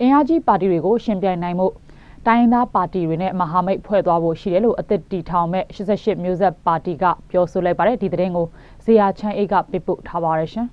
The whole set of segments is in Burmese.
Enyaji Party တွေကိုရှင်ပြိုင်နိုင်မှုတိုင်းသားပါတီတွေနဲ့မဟာမိတ်ဖွဲ့သွားဖို့ရှိတယ်လို့အသစ်တီထောင်မဲ့88မျိုးဆက်ပါတီကပြောဆိုလိုက်ပါတယ်ဒီသတင်းကိုဇေယျချမ်းအေးကပြပို့ထားပါရရှင်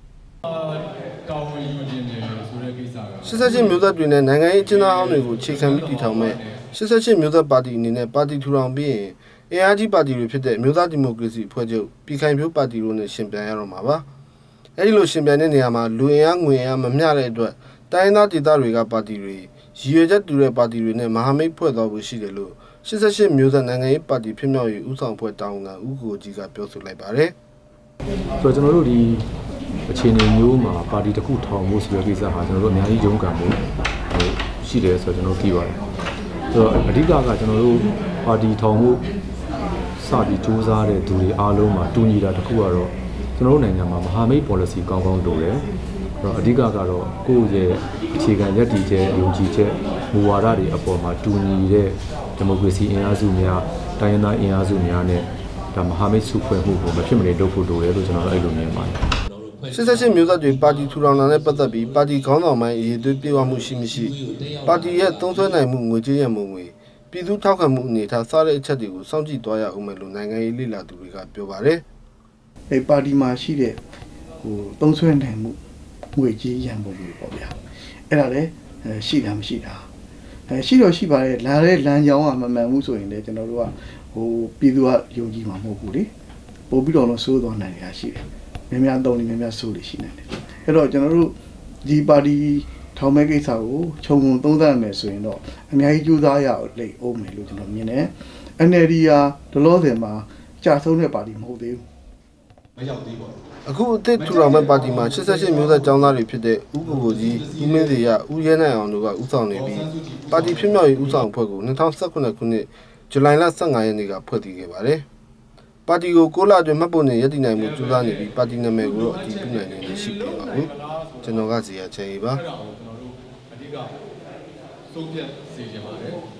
88မျိုးဆက်တွေနဲ့နိုင်ငံရေးအကျဉ်းသားအောင်တွေကိုခြေခံပြီးတီထောင်မဲ့88မျိုးဆက်ပါတီအနေနဲ့ပါတီထူထောင်ပြီးရင်Enyaji Party တွေဖြစ်တဲ့မျိုးသားဒီမိုကရေစီအဖွဲ့ချုပ်ပြည်ခိုင်ဖြိုးပါတီတို့နဲ့ရှင်ပြိုင်ရတော့မှာပါအဲဒီလိုရှင်ပြိုင်တဲ့နေရာမှာလူအင်အားငွေအင်အားမမျှတဲ့အတွက်တိုင်းသားဒေသတွေကပါတီတွေရည်ရွယ်ချက်တူတဲ့ပါတီတွေနဲ့မဟာမိတ်ဖွဲ့သွားဖို့ရှိတယ်လို့88မျိုးဆက်နိုင်ငံရေးပါတီဖြစ်မြောက်ရေးဦးဆောင်ဖွဲ့တာဝန်ခံဦးကိုကြီးကပြောဆိုလိုက်ပါတယ်ဆိုတော့ကျွန်တော်တို့ဒီအခြေအနေမျိုးမှာပါတီတစ်ခုထောင်ဖို့ဆိုတဲ့ကိစ္စဟာကျွန်တော်တို့အများကြီးရုန်းကန်မှုရှိတယ်ဆိုတော့ကျွန်တော်သိပါတယ်ဆိုတော့အဓိကကကျွန်တော်တို့ပါတီထောင်မှုစပြီးစူးစမ်းတဲ့သူတွေအားလုံးမှာတူညီတာတစ်ခုကတော့ကျွန်တော်တို့နိုင်ငံမှာမဟာမိတ် policy ကောင်းကောင်းလိုတယ်အဲ့တော့အဓိကကတော့ကိုယ့်ရဲ့အခြေခံရည်တည်ချက်ယုံကြည်ချက်မူဝါဒတွေအပေါ်မှာတူညီတဲ့ဒီမိုကရေစီအင်အားစုများတိုင်းရင်းသားအင်အားစုများနဲ့ဒါမဟာမိတ်စုဖွဲ့မှုကိုမဖြစ်မနေလုပ်ဖို့လိုတယ်လို့ကျွန်တော်တို့အဲ့လိုမြင်ပါတယ် 88မျိုးဆက်တွေပါတီထူထောင်တာနဲ့ပတ်သက်ပြီးပါတီခေါင်းဆောင်ပိုင်းအရေးသွေးပြေဝမှုရှိမရှိပါတီရဲ့သုံးစွဲနိုင်မှုငွေကြေးရန်ပုံငွေပြည်သူထောက်ခံမှုအနေထားစတဲ့အချက်တွေကိုစောင့်ကြည့်သွားရအောင်မယ်လို့နိုင်ငံရေးလေ့လာသူတွေကပြောပါတယ်။အဲပါတီမှာရှိတဲ့သုံးစွဲနိုင်မှုငွေကြေးရန်ပုံငွေပေါ့ဗျာ။အဲ့ဒါလည်းရှိတာမရှိတာ။ရှိတော့ရှိပါတယ်လာတဲ့လမ်းကြောင်းကမမှန်ဘူးဆိုရင်လည်းကျွန်တော်တို့ကပြည်သူကယုံကြည်မှာမဟုတ်ဘူးလေ။ပို့ပြီးတော့လို့စိုးသွားနိုင်ရရှိတယ်။များများသုံးနေများများစိုးနေရှိနေတယ်။အဲ့တော့ကျွန်တော်တို့ဒီပါတီထောင်မဲ့ကိစ္စကိုခြုံငုံသုံးသပ်မယ်ဆိုရင်တော့အများကြီးကြိုးစားရအောင်မယ်လို့ကျွန်တော်မြင်တယ်။ NLD ဟာဒလောဆယ်မှာကြာဆုံးတဲ့ပါတီမဟုတ်သေးဘူး။မရောက်သေးပါဘူး။အခုအသစ်ထူထောင်မဲ့ပါတီမှာ88မျိုးဆက်ကျောင်းသားတွေဖြစ်တဲ့ဦးကိုကြီးဦးမင်းစီရဦးရဲနိုင်အောင်တို့ကဦးဆောင်နေပြီးပါတီဖြစ်မြောက်ရေးဦးဆောင်အဖွဲ့ကို2018ခုနှစ်ဇူလိုင်လ15ရက်နေ့ကဖွဲ့စည်းခဲ့ပါတယ်။ပါတီကို6လအတွင်းမှတ်ပုံနဲ့ရည်တည်နိုင်မှုကြိုးစားနေပြီးပါတီနာမည်ကိုတော့အတည်ပြုနိုင်နေရှိပြီပါဘူး။ကျွန်တော်ကဇေယျချမ်းအေးပါဆုံးဖြတ်စေချင်ပါတယ်